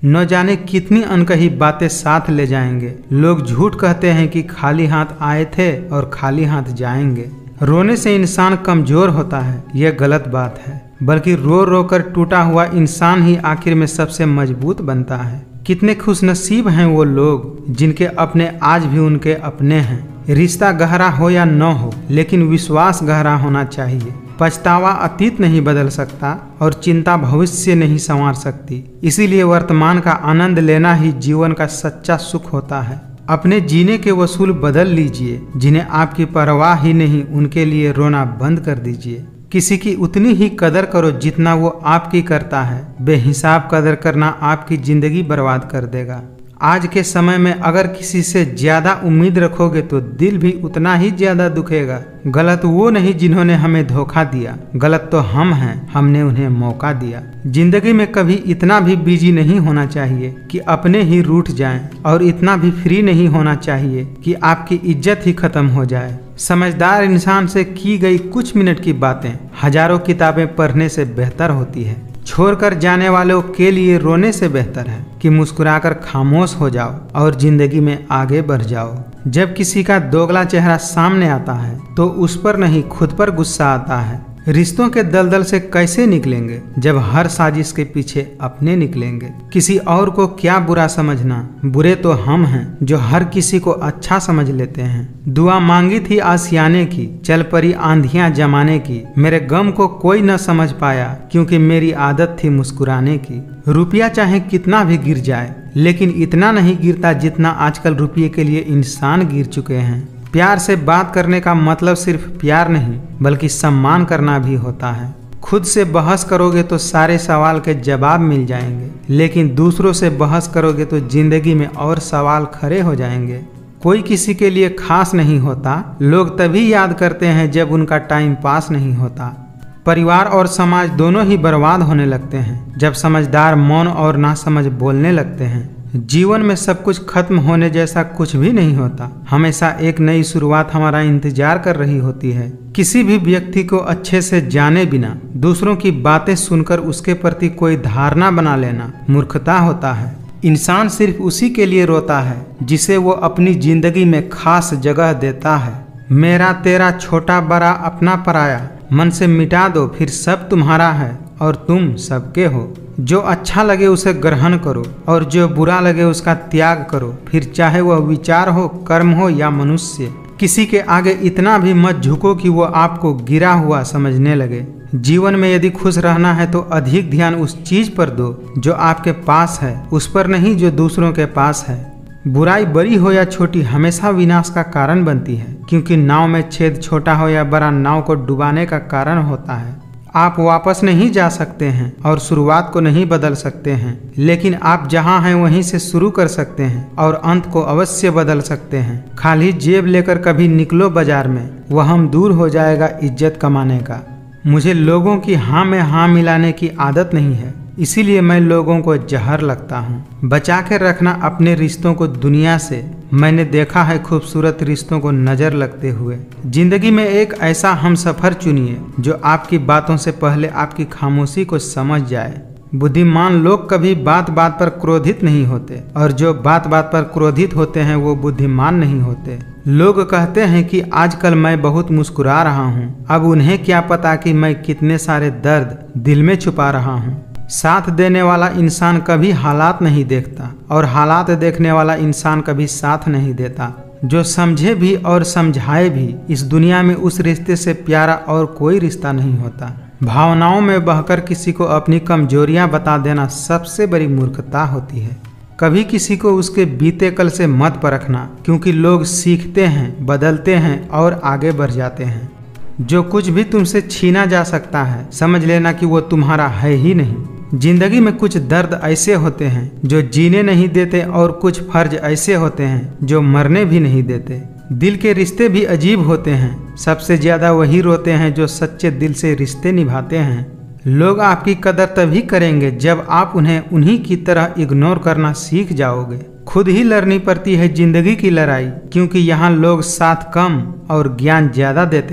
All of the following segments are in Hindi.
न जाने कितनी अनकही बातें साथ ले जाएंगे। लोग झूठ कहते हैं कि खाली हाथ आए थे और खाली हाथ जाएंगे। रोने से इंसान कमजोर होता है, यह गलत बात है, बल्कि रो रो कर टूटा हुआ इंसान ही आखिर में सबसे मजबूत बनता है। कितने खुशनसीब हैं वो लोग जिनके अपने आज भी उनके अपने हैं। रिश्ता गहरा हो या न हो, लेकिन विश्वास गहरा होना चाहिए। पछतावा अतीत नहीं बदल सकता और चिंता भविष्य नहीं संवार सकती। इसीलिए वर्तमान का आनंद लेना ही जीवन का सच्चा सुख होता है। अपने जीने के वसूल बदल लीजिए। जिन्हें आपकी परवाह ही नहीं, उनके लिए रोना बंद कर दीजिए। किसी की उतनी ही कदर करो जितना वो आपकी करता है। बेहिसाब कदर करना आपकी जिंदगी बर्बाद कर देगा। आज के समय में अगर किसी से ज्यादा उम्मीद रखोगे तो दिल भी उतना ही ज्यादा दुखेगा। गलत वो नहीं जिन्होंने हमें धोखा दिया, गलत तो हम हैं, हमने उन्हें मौका दिया। जिंदगी में कभी इतना भी बिजी नहीं होना चाहिए कि अपने ही रूठ जाएं, और इतना भी फ्री नहीं होना चाहिए कि आपकी इज्जत ही खत्म हो जाए। समझदार इंसान से की गई कुछ मिनट की बातें हजारों किताबें पढ़ने से बेहतर होती है। छोड़कर जाने वालों के लिए रोने से बेहतर है कि मुस्कुराकर खामोश हो जाओ और जिंदगी में आगे बढ़ जाओ। जब किसी का दोगला चेहरा सामने आता है तो उस पर नहीं, खुद पर गुस्सा आता है। रिश्तों के दलदल से कैसे निकलेंगे जब हर साजिश के पीछे अपने निकलेंगे। किसी और को क्या बुरा समझना, बुरे तो हम हैं जो हर किसी को अच्छा समझ लेते हैं। दुआ मांगी थी आसियाने की, चल पड़ी आंधियां जमाने की। मेरे गम को कोई न समझ पाया क्योंकि मेरी आदत थी मुस्कुराने की। रुपया चाहे कितना भी गिर जाए, लेकिन इतना नहीं गिरता जितना आजकल रुपये के लिए इंसान गिर चुके हैं। प्यार से बात करने का मतलब सिर्फ प्यार नहीं, बल्कि सम्मान करना भी होता है। खुद से बहस करोगे तो सारे सवाल के जवाब मिल जाएंगे, लेकिन दूसरों से बहस करोगे तो जिंदगी में और सवाल खड़े हो जाएंगे। कोई किसी के लिए खास नहीं होता, लोग तभी याद करते हैं जब उनका टाइम पास नहीं होता। परिवार और समाज दोनों ही बर्बाद होने लगते हैं जब समझदार मौन और नासमझ बोलने लगते हैं। जीवन में सब कुछ खत्म होने जैसा कुछ भी नहीं होता। हमेशा एक नई शुरुआत हमारा इंतजार कर रही होती है। किसी भी व्यक्ति को अच्छे से जाने बिना दूसरों की बातें सुनकर उसके प्रति कोई धारणा बना लेना मूर्खता होता है। इंसान सिर्फ उसी के लिए रोता है जिसे वो अपनी जिंदगी में खास जगह देता है। मेरा तेरा छोटा बड़ा अपना पराया, मन से मिटा दो फिर सब तुम्हारा है और तुम सबके हो। जो अच्छा लगे उसे ग्रहण करो और जो बुरा लगे उसका त्याग करो, फिर चाहे वह विचार हो, कर्म हो या मनुष्य। किसी के आगे इतना भी मत झुको कि वो आपको गिरा हुआ समझने लगे। जीवन में यदि खुश रहना है तो अधिक ध्यान उस चीज पर दो जो आपके पास है, उस पर नहीं जो दूसरों के पास है। बुराई बड़ी हो या छोटी हमेशा विनाश का कारण बनती है, क्योंकि नाव में छेद छोटा हो या बड़ा नाव को डुबाने का कारण होता है। आप वापस नहीं जा सकते हैं और शुरुआत को नहीं बदल सकते हैं, लेकिन आप जहां हैं वहीं से शुरू कर सकते हैं और अंत को अवश्य बदल सकते हैं। खाली जेब लेकर कभी निकलो बाजार में, वह हम दूर हो जाएगा इज्जत कमाने का। मुझे लोगों की हाँ में हाँ मिलाने की आदत नहीं है, इसीलिए मैं लोगों को जहर लगता हूँ। बचा के रखना अपने रिश्तों को दुनिया से। मैंने देखा है खूबसूरत रिश्तों को नजर लगते हुए। जिंदगी में एक ऐसा हम सफर चुनिए जो आपकी बातों से पहले आपकी खामोशी को समझ जाए। बुद्धिमान लोग कभी बात बात पर क्रोधित नहीं होते, और जो बात बात पर क्रोधित होते हैं वो बुद्धिमान नहीं होते। लोग कहते हैं कि आजकल मैं बहुत मुस्कुरा रहा हूँ, अब उन्हें क्या पता कि मैं कितने सारे दर्द दिल में छुपा रहा हूँ। साथ देने वाला इंसान कभी हालात नहीं देखता, और हालात देखने वाला इंसान कभी साथ नहीं देता। जो समझे भी और समझाए भी, इस दुनिया में उस रिश्ते से प्यारा और कोई रिश्ता नहीं होता। भावनाओं में बहकर किसी को अपनी कमजोरियां बता देना सबसे बड़ी मूर्खता होती है। कभी किसी को उसके बीते कल से मत परखना, क्योंकि लोग सीखते हैं, बदलते हैं और आगे बढ़ जाते हैं। जो कुछ भी तुमसे छीना जा सकता है, समझ लेना कि वो तुम्हारा है ही नहीं। जिंदगी में कुछ दर्द ऐसे होते हैं जो जीने नहीं देते, और कुछ फर्ज ऐसे होते हैं जो मरने भी नहीं देते। दिल के रिश्ते भी अजीब होते हैं, सबसे ज्यादा वही रोते हैं जो सच्चे दिल से रिश्ते निभाते हैं। लोग आपकी कदर तभी करेंगे जब आप उन्हें उन्हीं की तरह इग्नोर करना सीख जाओगे। खुद ही लड़नी पड़ती है जिंदगी की लड़ाई, क्योंकि यहाँ लोग साथ कम और ज्ञान ज्यादा देते हैं।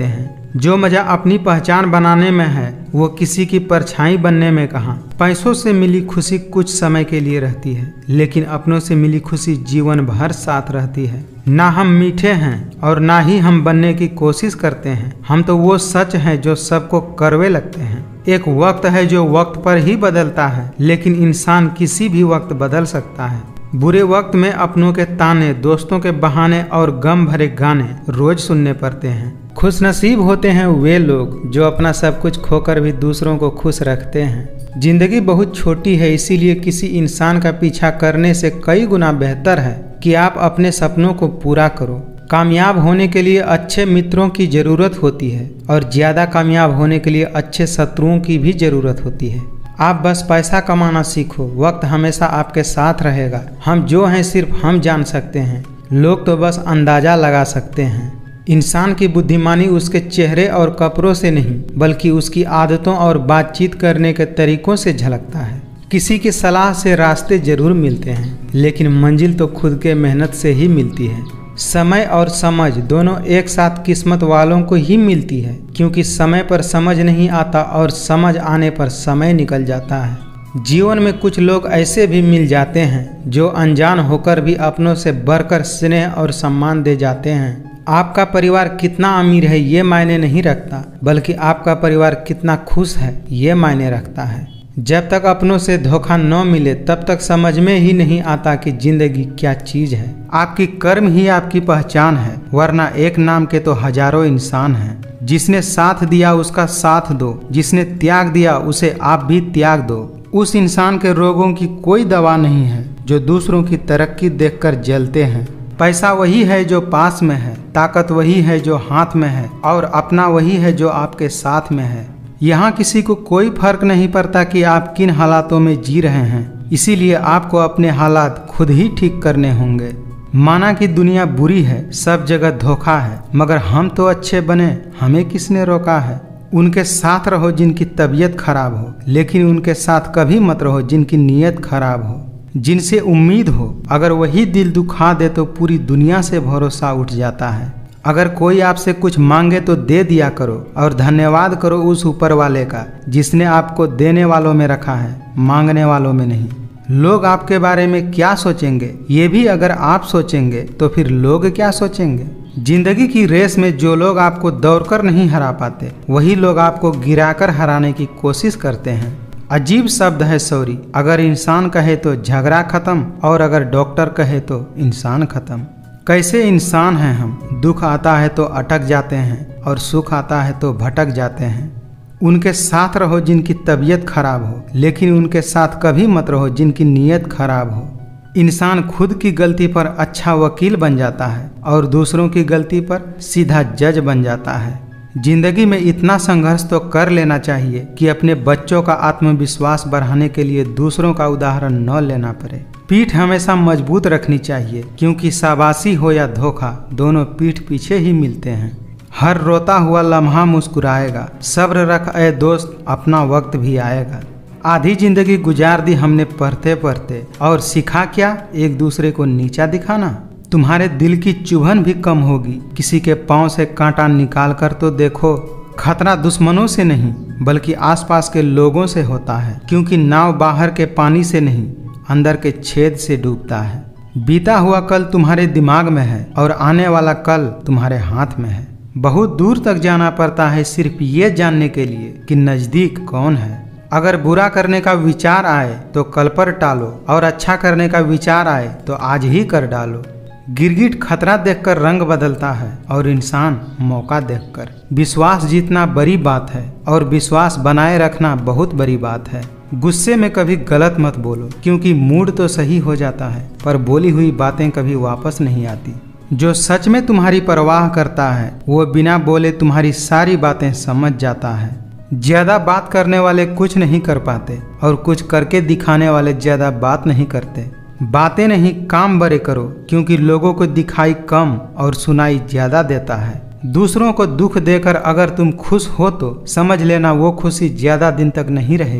जो मजा अपनी पहचान बनाने में है वो किसी की परछाई बनने में कहाँ। पैसों से मिली खुशी कुछ समय के लिए रहती है, लेकिन अपनों से मिली खुशी जीवन भर साथ रहती है। ना हम मीठे हैं और ना ही हम बनने की कोशिश करते हैं। हम तो वो सच हैं जो सबको कड़वे लगते हैं। एक वक्त है जो वक्त पर ही बदलता है, लेकिन इंसान किसी भी वक्त बदल सकता है। बुरे वक्त में अपनों के ताने, दोस्तों के बहाने और गम भरे गाने रोज सुनने पड़ते हैं। खुशनसीब होते हैं वे लोग जो अपना सब कुछ खोकर भी दूसरों को खुश रखते हैं। जिंदगी बहुत छोटी है, इसीलिए किसी इंसान का पीछा करने से कई गुना बेहतर है कि आप अपने सपनों को पूरा करो। कामयाब होने के लिए अच्छे मित्रों की ज़रूरत होती है और ज़्यादा कामयाब होने के लिए अच्छे शत्रुओं की भी ज़रूरत होती है। आप बस पैसा कमाना सीखो, वक्त हमेशा आपके साथ रहेगा। हम जो हैं सिर्फ हम जान सकते हैं, लोग तो बस अंदाज़ा लगा सकते हैं। इंसान की बुद्धिमानी उसके चेहरे और कपड़ों से नहीं, बल्कि उसकी आदतों और बातचीत करने के तरीकों से झलकता है। किसी की सलाह से रास्ते जरूर मिलते हैं, लेकिन मंजिल तो खुद के मेहनत से ही मिलती है। समय और समझ दोनों एक साथ किस्मत वालों को ही मिलती है, क्योंकि समय पर समझ नहीं आता और समझ आने पर समय निकल जाता है। जीवन में कुछ लोग ऐसे भी मिल जाते हैं जो अनजान होकर भी अपनों से बढ़कर स्नेह और सम्मान दे जाते हैं। आपका परिवार कितना अमीर है ये मायने नहीं रखता, बल्कि आपका परिवार कितना खुश है ये मायने रखता है। जब तक अपनों से धोखा न मिले तब तक समझ में ही नहीं आता कि जिंदगी क्या चीज है। आपकी कर्म ही आपकी पहचान है, वरना एक नाम के तो हजारों इंसान हैं। जिसने साथ दिया उसका साथ दो, जिसने त्याग दिया उसे आप भी त्याग दो। उस इंसान के रोगों की कोई दवा नहीं है जो दूसरों की तरक्की देखकर जलते हैं। पैसा वही है जो पास में है, ताकत वही है जो हाथ में है, और अपना वही है जो आपके साथ में है। यहाँ किसी को कोई फर्क नहीं पड़ता कि आप किन हालातों में जी रहे हैं, इसीलिए आपको अपने हालात खुद ही ठीक करने होंगे। माना कि दुनिया बुरी है, सब जगह धोखा है, मगर हम तो अच्छे बने, हमें किसने रोका है। उनके साथ रहो जिनकी तबीयत खराब हो, लेकिन उनके साथ कभी मत रहो जिनकी नीयत खराब हो। जिनसे उम्मीद हो, अगर वही दिल दुखा दे तो पूरी दुनिया से भरोसा उठ जाता है। अगर कोई आपसे कुछ मांगे तो दे दिया करो और धन्यवाद करो उस ऊपर वाले का जिसने आपको देने वालों में रखा है, मांगने वालों में नहीं। लोग आपके बारे में क्या सोचेंगे ये भी अगर आप सोचेंगे तो फिर लोग क्या सोचेंगे। जिंदगी की रेस में जो लोग आपको दौड़कर नहीं हरा पाते, वही लोग आपको गिराकर हराने की कोशिश करते हैं। अजीब शब्द है सॉरी। अगर इंसान कहे तो झगड़ा खत्म, और अगर डॉक्टर कहे तो इंसान खत्म। कैसे इंसान हैं हम, दुख आता है तो अटक जाते हैं और सुख आता है तो भटक जाते हैं। उनके साथ रहो जिनकी तबीयत खराब हो, लेकिन उनके साथ कभी मत रहो जिनकी नीयत खराब हो। इंसान खुद की गलती पर अच्छा वकील बन जाता है और दूसरों की गलती पर सीधा जज बन जाता है। जिंदगी में इतना संघर्ष तो कर लेना चाहिए कि अपने बच्चों का आत्मविश्वास बढ़ाने के लिए दूसरों का उदाहरण न लेना पड़े। पीठ हमेशा मजबूत रखनी चाहिए, क्योंकि शाबाशी हो या धोखा, दोनों पीठ पीछे ही मिलते हैं। हर रोता हुआ लम्हा मुस्कुराएगा, सब्र रख ए दोस्त, अपना वक्त भी आएगा। आधी जिंदगी गुजार दी हमने पढ़ते पढ़ते, और सीखा क्या, एक दूसरे को नीचा दिखाना। तुम्हारे दिल की चुभन भी कम होगी, किसी के पांव से कांटा निकाल कर तो देखो। खतरा दुश्मनों से नहीं बल्कि आसपास के लोगों से होता है, क्योंकि नाव बाहर के पानी से नहीं अंदर के छेद से डूबता है। बीता हुआ कल तुम्हारे दिमाग में है और आने वाला कल तुम्हारे हाथ में है। बहुत दूर तक जाना पड़ता है सिर्फ ये जानने के लिए कि नज़दीक कौन है। अगर बुरा करने का विचार आए तो कल पर टालो, और अच्छा करने का विचार आए तो आज ही कर डालो। गिरगिट खतरा देखकर रंग बदलता है और इंसान मौका देखकर। विश्वास जीतना बड़ी बात है और विश्वास बनाए रखना बहुत बड़ी बात है। गुस्से में कभी गलत मत बोलो, क्योंकि मूड तो सही हो जाता है पर बोली हुई बातें कभी वापस नहीं आती। जो सच में तुम्हारी परवाह करता है वो बिना बोले तुम्हारी सारी बातें समझ जाता है। ज्यादा बात करने वाले कुछ नहीं कर पाते और कुछ करके दिखाने वाले ज्यादा बात नहीं करते। बातें नहीं काम बड़े करो, क्योंकि लोगों को दिखाई कम और सुनाई ज्यादा देता है। दूसरों को दुख देकर अगर तुम खुश हो तो समझ लेना वो खुशी ज्यादा दिन तक नहीं रहेगी।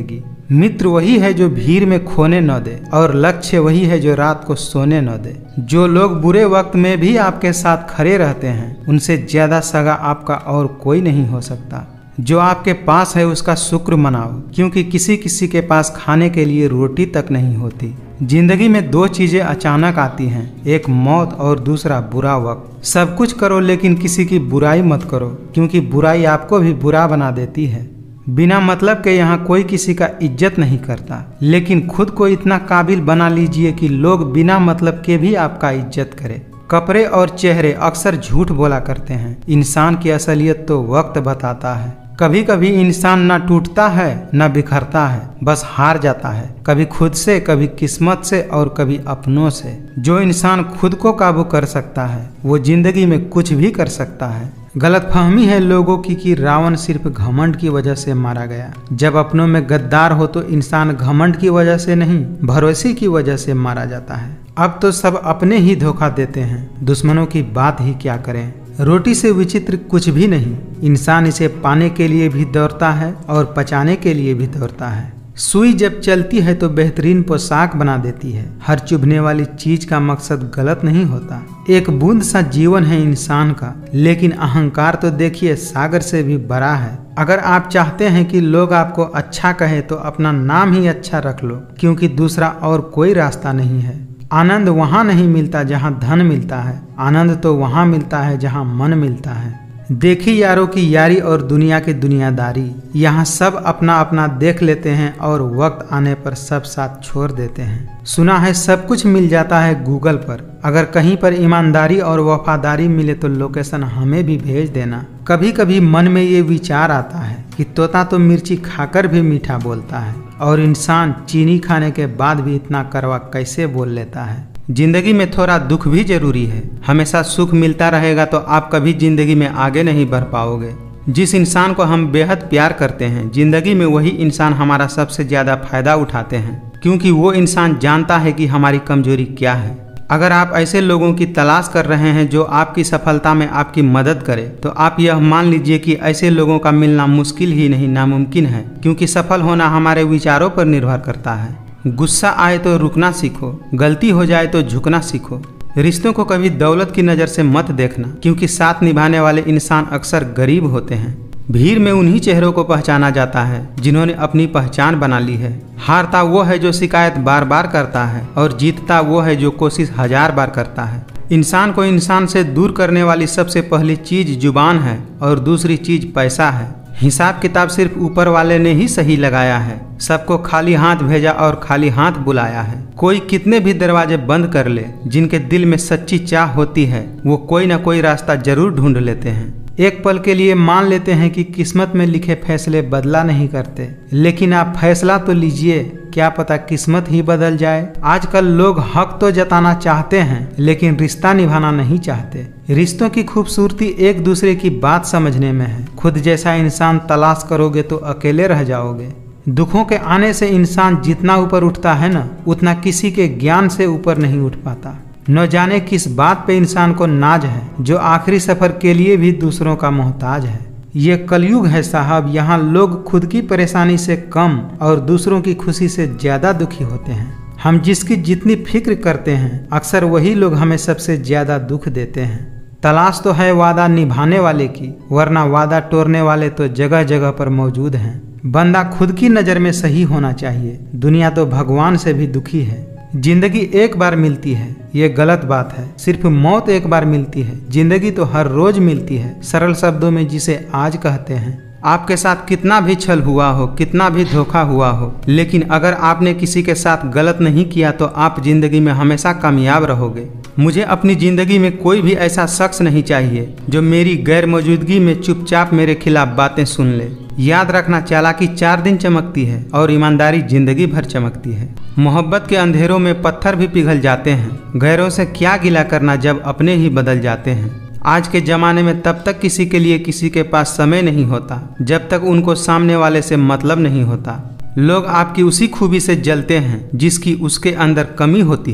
मित्र वही है जो भीड़ में खोने न दे, और लक्ष्य वही है जो रात को सोने न दे। जो लोग बुरे वक्त में भी आपके साथ खड़े रहते हैं, उनसे ज्यादा सगा आपका और कोई नहीं हो सकता। जो आपके पास है उसका शुक्र मनाओ, क्योंकि किसी किसी के पास खाने के लिए रोटी तक नहीं होती। जिंदगी में दो चीजें अचानक आती हैं, एक मौत और दूसरा बुरा वक्त। सब कुछ करो लेकिन किसी की बुराई मत करो, क्योंकि बुराई आपको भी बुरा बना देती है। बिना मतलब के यहाँ कोई किसी का इज्जत नहीं करता, लेकिन खुद को इतना काबिल बना लीजिए कि लोग बिना मतलब के भी आपका इज्जत करें। कपड़े और चेहरे अक्सर झूठ बोला करते हैं, इंसान की असलियत तो वक्त बताता है। कभी कभी इंसान न टूटता है न बिखरता है, बस हार जाता है, कभी खुद से, कभी किस्मत से और कभी अपनों से। जो इंसान खुद को काबू कर सकता है वो जिंदगी में कुछ भी कर सकता है। गलतफहमी है लोगों की कि रावण सिर्फ घमंड की वजह से मारा गया। जब अपनों में गद्दार हो तो इंसान घमंड की वजह से नहीं, भरोसे की वजह से मारा जाता है। अब तो सब अपने ही धोखा देते हैं, दुश्मनों की बात ही क्या करें। रोटी से विचित्र कुछ भी नहीं, इंसान इसे पाने के लिए भी दौड़ता है और पचाने के लिए भी दौड़ता है। सुई जब चलती है तो बेहतरीन पोशाक बना देती है। हर चुभने वाली चीज का मकसद गलत नहीं होता। एक बूंद सा जीवन है इंसान का, लेकिन अहंकार तो देखिए सागर से भी बड़ा है। अगर आप चाहते हैं कि लोग आपको अच्छा कहे तो अपना नाम ही अच्छा रख लो, क्योंकि दूसरा और कोई रास्ता नहीं है। आनंद वहाँ नहीं मिलता जहाँ धन मिलता है, आनंद तो वहाँ मिलता है जहाँ मन मिलता है। देखी यारों की यारी और दुनिया की दुनियादारी, यहाँ सब अपना अपना देख लेते हैं और वक्त आने पर सब साथ छोड़ देते हैं। सुना है सब कुछ मिल जाता है गूगल पर, अगर कहीं पर ईमानदारी और वफादारी मिले तो लोकेशन हमें भी भेज देना। कभी कभी मन में ये विचार आता है कि तोता तो मिर्ची खाकर भी मीठा बोलता है, और इंसान चीनी खाने के बाद भी इतना कड़वा कैसे बोल लेता है। जिंदगी में थोड़ा दुख भी जरूरी है। हमेशा सुख मिलता रहेगा तो आप कभी जिंदगी में आगे नहीं बढ़ पाओगे। जिस इंसान को हम बेहद प्यार करते हैं, जिंदगी में वही इंसान हमारा सबसे ज्यादा फायदा उठाते हैं, क्योंकि वो इंसान जानता है कि हमारी कमजोरी क्या है। अगर आप ऐसे लोगों की तलाश कर रहे हैं जो आपकी सफलता में आपकी मदद करे, तो आप यह मान लीजिए कि ऐसे लोगों का मिलना मुश्किल ही नहीं नामुमकिन है, क्योंकि सफल होना हमारे विचारों पर निर्भर करता है। गुस्सा आए तो रुकना सीखो, गलती हो जाए तो झुकना सीखो। रिश्तों को कभी दौलत की नज़र से मत देखना, क्योंकि साथ निभाने वाले इंसान अक्सर गरीब होते हैं। भीड़ में उन्हीं चेहरों को पहचाना जाता है जिन्होंने अपनी पहचान बना ली है। हारता वो है जो शिकायत बार बार करता है, और जीतता वो है जो कोशिश 1000 बार करता है। इंसान को इंसान से दूर करने वाली सबसे पहली चीज जुबान है, और दूसरी चीज पैसा है। हिसाब किताब सिर्फ ऊपर वाले ने ही सही लगाया है। सबको खाली हाथ भेजा और खाली हाथ बुलाया है। कोई कितने भी दरवाजे बंद कर ले, जिनके दिल में सच्ची चाह होती है वो कोई ना कोई रास्ता जरूर ढूंढ लेते हैं। एक पल के लिए मान लेते हैं कि किस्मत में लिखे फैसले बदला नहीं करते, लेकिन आप फैसला तो लीजिए, क्या पता किस्मत ही बदल जाए। आजकल लोग हक तो जताना चाहते हैं, लेकिन रिश्ता निभाना नहीं चाहते। रिश्तों की खूबसूरती एक दूसरे की बात समझने में है। खुद जैसा इंसान तलाश करोगे तो अकेले रह जाओगे। दुखों के आने से इंसान जितना ऊपर उठता है ना, उतना किसी के ज्ञान से ऊपर नहीं उठ पाता। न जाने किस बात पे इंसान को नाज है, जो आखिरी सफर के लिए भी दूसरों का मोहताज है। ये कलयुग है साहब, यहाँ लोग खुद की परेशानी से कम और दूसरों की खुशी से ज्यादा दुखी होते हैं। हम जिसकी जितनी फिक्र करते हैं, अक्सर वही लोग हमें सबसे ज्यादा दुख देते हैं। तलाश तो है वादा निभाने वाले की, वरना वादा तोड़ने वाले तो जगह जगह पर मौजूद हैं। बंदा खुद की नज़र में सही होना चाहिए, दुनिया तो भगवान से भी दुखी है। जिंदगी एक बार मिलती है, ये गलत बात है। सिर्फ मौत एक बार मिलती है, जिंदगी तो हर रोज मिलती है। सरल शब्दों में जिसे आज कहते हैं। आपके साथ कितना भी छल हुआ हो, कितना भी धोखा हुआ हो, लेकिन अगर आपने किसी के साथ गलत नहीं किया तो आप जिंदगी में हमेशा कामयाब रहोगे। मुझे अपनी जिंदगी में कोई भी ऐसा शख्स नहीं चाहिए जो मेरी गैर मौजूदगी में चुपचाप मेरे खिलाफ बातें सुन ले। याद रखना, चालाकी 4 दिन चमकती है और ईमानदारी जिंदगी भर चमकती है। मोहब्बत के अंधेरों में पत्थर भी पिघल जाते हैं। गैरों से क्या गिला करना जब अपने ही बदल जाते हैं। आज के ज़माने में तब तक किसी के लिए किसी के पास समय नहीं होता जब तक उनको सामने वाले से मतलब नहीं होता। लोग आपकी उसी खूबी से जलते हैं जिसकी उसके अंदर कमी होती है।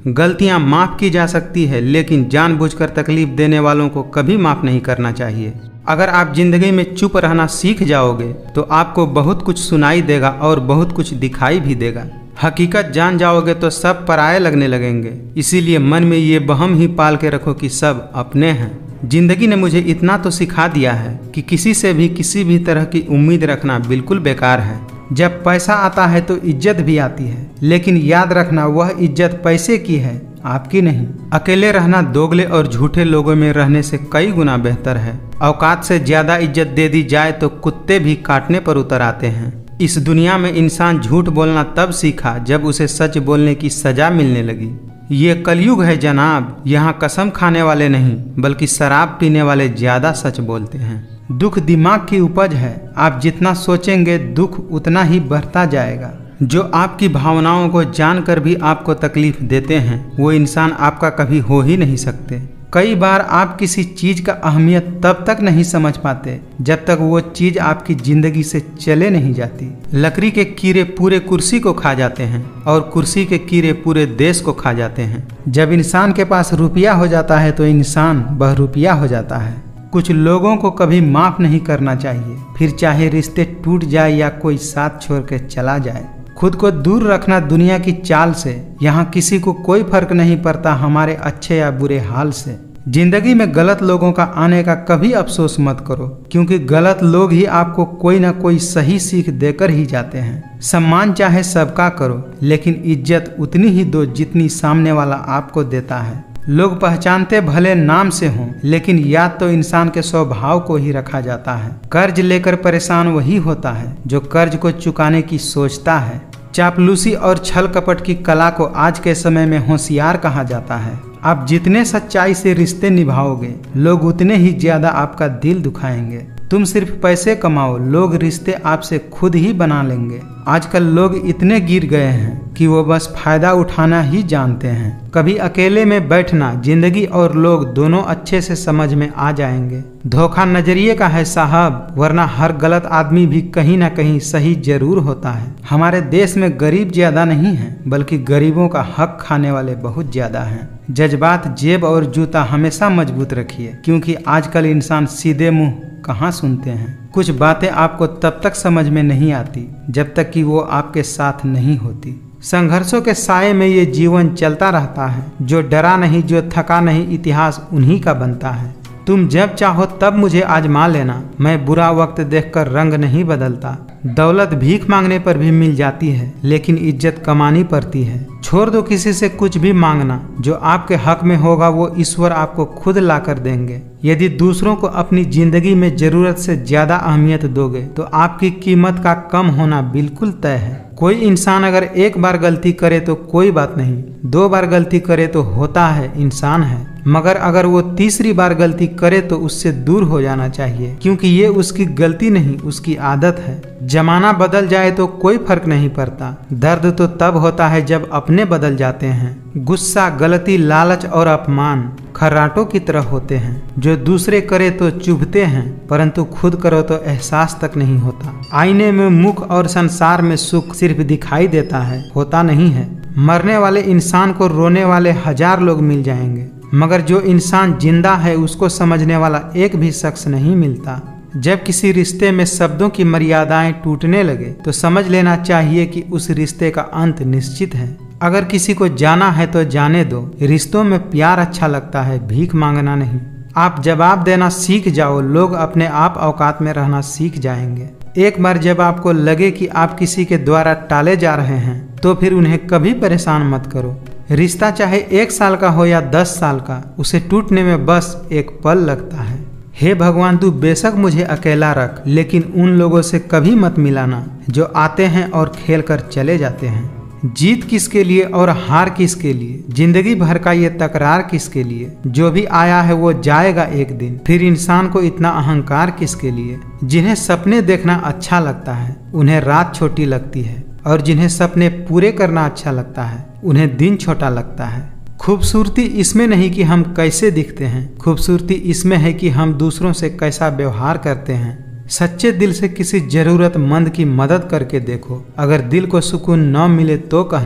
गलतियां माफ की जा सकती है, लेकिन जानबूझकर तकलीफ देने वालों को कभी माफ नहीं करना चाहिए। अगर आप जिंदगी में चुप रहना सीख जाओगे तो आपको बहुत कुछ सुनाई देगा और बहुत कुछ दिखाई भी देगा। हकीकत जान जाओगे तो सब पराये लगने लगेंगे। इसीलिए मन में ये वहम ही पाल के रखो कि सब अपने हैं। जिंदगी ने मुझे इतना तो सिखा दिया है कि किसी से भी किसी भी तरह की उम्मीद रखना बिल्कुल बेकार है। जब पैसा आता है तो इज्जत भी आती है, लेकिन याद रखना वह इज्जत पैसे की है, आपकी नहीं। अकेले रहना दोगले और झूठे लोगों में रहने से कई गुना बेहतर है। औकात से ज्यादा इज्जत दे दी जाए तो कुत्ते भी काटने पर उतर आते हैं। इस दुनिया में इंसान झूठ बोलना तब सीखा जब उसे सच बोलने की सजा मिलने लगी। ये कलयुग है जनाब, यहाँ कसम खाने वाले नहीं बल्कि शराब पीने वाले ज्यादा सच बोलते हैं। दुख दिमाग की उपज है, आप जितना सोचेंगे दुख उतना ही बढ़ता जाएगा। जो आपकी भावनाओं को जानकर भी आपको तकलीफ देते हैं वो इंसान आपका कभी हो ही नहीं सकते। कई बार आप किसी चीज का अहमियत तब तक नहीं समझ पाते जब तक वो चीज आपकी जिंदगी से चले नहीं जाती। लकड़ी के कीड़े पूरे कुर्सी को खा जाते हैं और कुर्सी के कीड़े पूरे देश को खा जाते हैं। जब इंसान के पास रुपया हो जाता है तो इंसान बहरूपिया हो जाता है। कुछ लोगों को कभी माफ नहीं करना चाहिए, फिर चाहे रिश्ते टूट जाए या कोई साथ छोड़ के चला जाए। खुद को दूर रखना दुनिया की चाल से। यहाँ किसी को कोई फर्क नहीं पड़ता हमारे अच्छे या बुरे हाल से। जिंदगी में गलत लोगों का आने का कभी अफसोस मत करो, क्योंकि गलत लोग ही आपको कोई ना कोई सही सीख देकर ही जाते हैं। सम्मान चाहे सबका करो, लेकिन इज्जत उतनी ही दो जितनी सामने वाला आपको देता है। लोग पहचानते भले नाम से हों, लेकिन याद तो इंसान के स्वभाव को ही रखा जाता है। कर्ज लेकर परेशान वही होता है जो कर्ज को चुकाने की सोचता है। चापलूसी और छल कपट की कला को आज के समय में होशियार कहा जाता है। आप जितने सच्चाई से रिश्ते निभाओगे, लोग उतने ही ज्यादा आपका दिल दुखाएंगे। तुम सिर्फ पैसे कमाओ, लोग रिश्ते आपसे खुद ही बना लेंगे। आजकल लोग इतने गिर गए हैं कि वो बस फायदा उठाना ही जानते हैं। कभी अकेले में बैठना, जिंदगी और लोग दोनों अच्छे से समझ में आ जाएंगे। धोखा नजरिए का है साहब, वरना हर गलत आदमी भी कहीं ना कहीं सही जरूर होता है। हमारे देश में गरीब ज्यादा नहीं है, बल्कि गरीबों का हक खाने वाले बहुत ज्यादा हैं। जज्बात, जेब और जूता हमेशा मजबूत रखिए, क्योंकि आजकल इंसान सीधे मुंह कहाँ सुनते हैं। कुछ बातें आपको तब तक समझ में नहीं आती जब तक कि वो आपके साथ नहीं होती। संघर्षों के साए में ये जीवन चलता रहता है। जो डरा नहीं, जो थका नहीं, इतिहास उन्हीं का बनता है। तुम जब चाहो तब मुझे आजमा लेना, मैं बुरा वक्त देखकर रंग नहीं बदलता। दौलत भीख मांगने पर भी मिल जाती है, लेकिन इज्जत कमानी पड़ती है। छोड़ दो किसी से कुछ भी मांगना, जो आपके हक में होगा वो ईश्वर आपको खुद ला कर देंगे। यदि दूसरों को अपनी जिंदगी में जरूरत से ज्यादा अहमियत दोगे तो आपकी कीमत का कम होना बिल्कुल तय है। कोई इंसान अगर एक बार गलती करे तो कोई बात नहीं, 2 बार गलती करे तो होता है, इंसान है। मगर अगर वो तीसरी बार गलती करे तो उससे दूर हो जाना चाहिए, क्योंकि ये उसकी गलती नहीं, उसकी आदत है। जमाना बदल जाए तो कोई फर्क नहीं पड़ता, दर्द तो तब होता है जब अपने बदल जाते हैं। गुस्सा, गलती, लालच और अपमान खर्राटों की तरह होते हैं, जो दूसरे करे तो चुभते हैं, परंतु खुद करो तो एहसास तक नहीं होता। आईने में मुख और संसार में सुख सिर्फ दिखाई देता है, होता नहीं है। मरने वाले इंसान को रोने वाले 1000 लोग मिल जाएंगे, मगर जो इंसान जिंदा है उसको समझने वाला एक भी शख्स नहीं मिलता। जब किसी रिश्ते में शब्दों की मर्यादाएं टूटने लगे तो समझ लेना चाहिए कि उस रिश्ते का अंत निश्चित है। अगर किसी को जाना है तो जाने दो। रिश्तों में प्यार अच्छा लगता है, भीख मांगना नहीं। आप जवाब देना सीख जाओ, लोग अपने आप औकात में रहना सीख जाएंगे। एक बार जब आपको लगे कि आप किसी के द्वारा टाले जा रहे हैं तो फिर उन्हें कभी परेशान मत करो। रिश्ता चाहे 1 साल का हो या 10 साल का, उसे टूटने में बस एक पल लगता है। हे भगवान, तू बेशक मुझे अकेला रख, लेकिन उन लोगों से कभी मत मिलाना जो आते हैं और खेल कर चले जाते हैं। जीत किसके लिए और हार किसके लिए? जिंदगी भर का ये तकरार किसके लिए? जो भी आया है वो जाएगा एक दिन। फिर इंसान को इतना अहंकार किसके लिए? जिन्हें सपने देखना अच्छा लगता है उन्हें रात छोटी लगती है, और जिन्हें सपने पूरे करना अच्छा लगता है उन्हें दिन छोटा लगता है। खूबसूरती इसमें नहीं कि हम कैसे दिखते हैं, खूबसूरती इसमें है कि हम दूसरों से कैसा व्यवहार करते हैं। सच्चे दिल से किसी जरूरतमंद की मदद करके देखो, अगर दिल को सुकून न मिले तो कहना।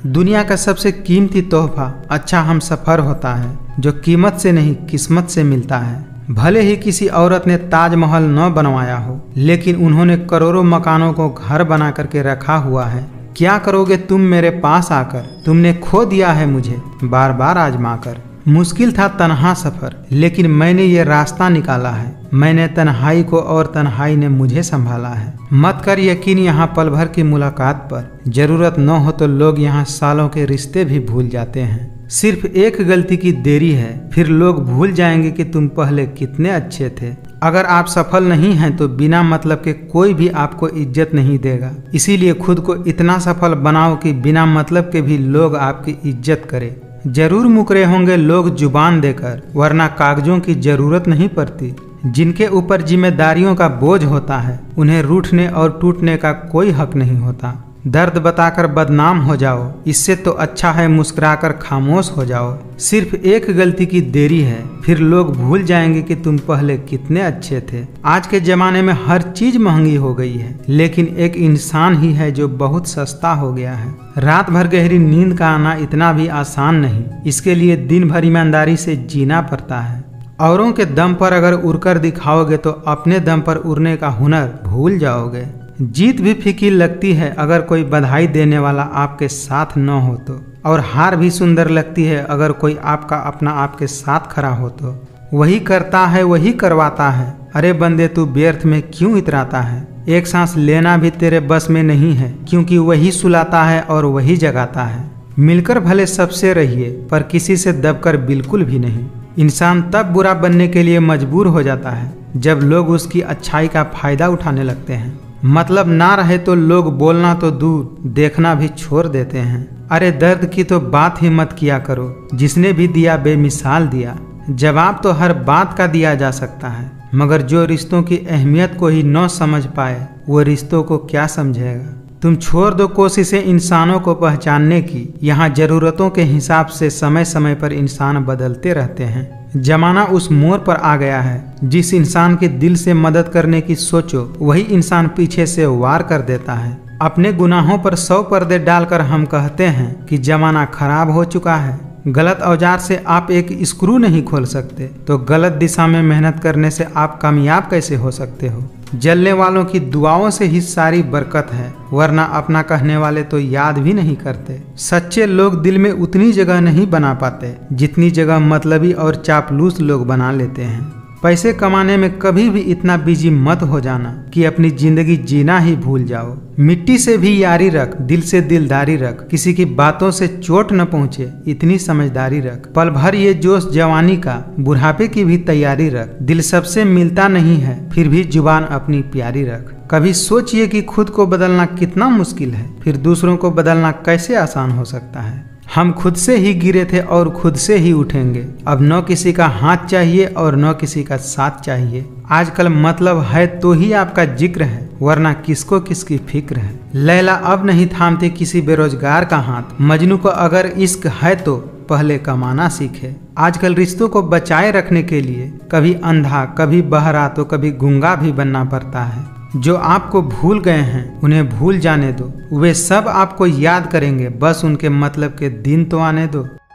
दुनिया का सबसे कीमती तोहफा अच्छा हम सफ़र होता है, जो कीमत से नहीं किस्मत से मिलता है। भले ही किसी औरत ने ताजमहल न बनवाया हो, लेकिन उन्होंने करोड़ों मकानों को घर बना करके रखा हुआ है। क्या करोगे तुम मेरे पास आकर, तुमने खो दिया है मुझे बार बार आजमा कर। मुश्किल था तन्हा सफ़र, लेकिन मैंने ये रास्ता निकाला है। मैंने तन्हाई को और तन्हाई ने मुझे संभाला है। मत कर यकीन यहाँ पल भर की मुलाकात पर, जरूरत न हो तो लोग यहाँ सालों के रिश्ते भी भूल जाते हैं। सिर्फ एक गलती की देरी है, फिर लोग भूल जाएंगे कि तुम पहले कितने अच्छे थे। अगर आप सफल नहीं हैं तो बिना मतलब के कोई भी आपको इज्जत नहीं देगा। इसीलिए खुद को इतना सफल बनाओ कि बिना मतलब के भी लोग आपकी इज्जत करें। जरूर मुकरे होंगे लोग जुबान देकर, वरना कागजों की जरूरत नहीं पड़ती। जिनके ऊपर जिम्मेदारियों का बोझ होता है, उन्हें रूठने और टूटने का कोई हक नहीं होता। दर्द बताकर बदनाम हो जाओ, इससे तो अच्छा है मुस्कुराकर खामोश हो जाओ। सिर्फ एक गलती की देरी है, फिर लोग भूल जाएंगे कि तुम पहले कितने अच्छे थे। आज के जमाने में हर चीज महंगी हो गई है, लेकिन एक इंसान ही है जो बहुत सस्ता हो गया है। रात भर गहरी नींद का आना इतना भी आसान नहीं, इसके लिए दिन भर ईमानदारी से जीना पड़ता है। औरों के दम पर अगर उड़कर दिखाओगे तो अपने दम पर उड़ने का हुनर भूल जाओगे। जीत भी फीकी लगती है अगर कोई बधाई देने वाला आपके साथ न हो तो, और हार भी सुंदर लगती है अगर कोई आपका अपना आपके साथ खड़ा हो तो। वही करता है वही करवाता है, अरे बंदे तू व्यर्थ में क्यों इतराता है। एक सांस लेना भी तेरे बस में नहीं है, क्योंकि वही सुलाता है और वही जगाता है। मिलकर भले सबसे रहिए, पर किसी से दबकर बिल्कुल भी नहीं। इंसान तब बुरा बनने के लिए मजबूर हो जाता है जब लोग उसकी अच्छाई का फायदा उठाने लगते हैं। मतलब ना रहे तो लोग बोलना तो दूर, देखना भी छोड़ देते हैं। अरे दर्द की तो बात ही मत किया करो, जिसने भी दिया बेमिसाल दिया। जवाब तो हर बात का दिया जा सकता है, मगर जो रिश्तों की अहमियत को ही न समझ पाए, वो रिश्तों को क्या समझेगा। तुम छोड़ दो कोशिशें इंसानों को पहचानने की। यहाँ जरूरतों के हिसाब से समय समय पर इंसान बदलते रहते हैं। जमाना उस मोड़ पर आ गया है, जिस इंसान के दिल से मदद करने की सोचो, वही इंसान पीछे से वार कर देता है। अपने गुनाहों पर 100 पर्दे डालकर हम कहते हैं कि जमाना खराब हो चुका है। गलत औजार से आप एक स्क्रू नहीं खोल सकते, तो गलत दिशा में मेहनत करने से आप कामयाब कैसे हो सकते हो। जलने वालों की दुआओं से ही सारी बरकत है, वरना अपना कहने वाले तो याद भी नहीं करते। सच्चे लोग दिल में उतनी जगह नहीं बना पाते जितनी जगह मतलबी और चापलूस लोग बना लेते हैं। पैसे कमाने में कभी भी इतना बिजी मत हो जाना कि अपनी जिंदगी जीना ही भूल जाओ। मिट्टी से भी यारी रख, दिल से दिलदारी रख, किसी की बातों से चोट न पहुंचे इतनी समझदारी रख। पल भर ये जोश जवानी का, बुढ़ापे की भी तैयारी रख। दिल सबसे मिलता नहीं है, फिर भी जुबान अपनी प्यारी रख। कभी सोचिए कि खुद को बदलना कितना मुश्किल है, फिर दूसरों को बदलना कैसे आसान हो सकता है। हम खुद से ही गिरे थे और खुद से ही उठेंगे। अब न किसी का हाथ चाहिए और न किसी का साथ चाहिए। आजकल मतलब है तो ही आपका जिक्र है, वरना किसको किसकी फिक्र है। लैला अब नहीं थामती किसी बेरोजगार का हाथ। मजनू को अगर इश्क है तो पहले कमाना सीखे। आजकल रिश्तों को बचाए रखने के लिए कभी अंधा, कभी बहरा तो कभी गूंगा भी बनना पड़ता है। जो आपको भूल गए हैं उन्हें भूल जाने दो, वे सब आपको याद करेंगे, बस उनके मतलब के दिन तो आने दो।